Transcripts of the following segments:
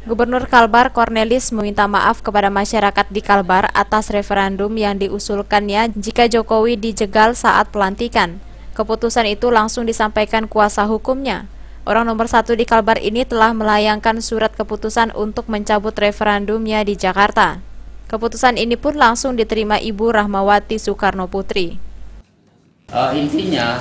Gubernur Kalbar Cornelis meminta maaf kepada masyarakat di Kalbar atas referendum yang diusulkannya jika Jokowi dijegal saat pelantikan. Keputusan itu langsung disampaikan kuasa hukumnya. Orang nomor 1 di Kalbar ini telah melayangkan surat keputusan untuk mencabut referendumnya di Jakarta. Keputusan ini pun langsung diterima Ibu Rahmawati Soekarno Putri. Intinya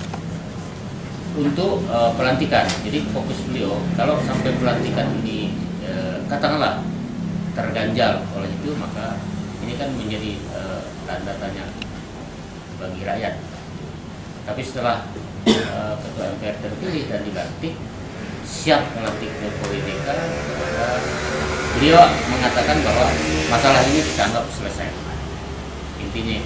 untuk pelantikan, jadi fokus beliau kalau sampai pelantikan ini katakanlah terganjal oleh itu, maka ini kan menjadi tanda tanya bagi rakyat. Tapi setelah Ketua MPR terpilih dan dilantik, siap melantik Jokowi DK, beliau mengatakan bahwa masalah ini kita anggap selesai. Intinya.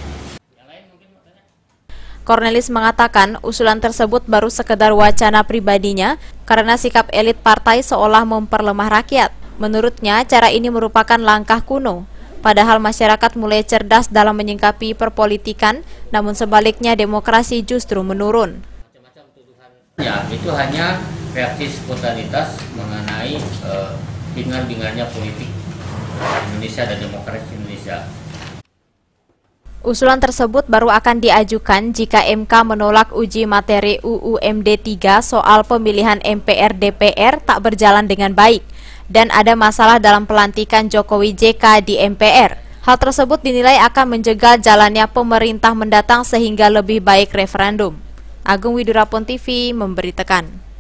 Cornelis mengatakan usulan tersebut baru sekedar wacana pribadinya karena sikap elit partai seolah memperlemah rakyat. Menurutnya, cara ini merupakan langkah kuno. Padahal masyarakat mulai cerdas dalam menyingkapi perpolitikan, namun sebaliknya demokrasi justru menurun. Ya, itu hanya reaksi spontanitas mengenai bingar-bingarnya politik Indonesia dan demokrasi Indonesia. Usulan tersebut baru akan diajukan jika MK menolak uji materi UU MD 3 soal pemilihan MPR-DPR tak berjalan dengan baik dan ada masalah dalam pelantikan Jokowi JK di MPR. Hal tersebut dinilai akan menjegal jalannya pemerintah mendatang sehingga lebih baik referendum. Agung Widurapon TV memberitakan.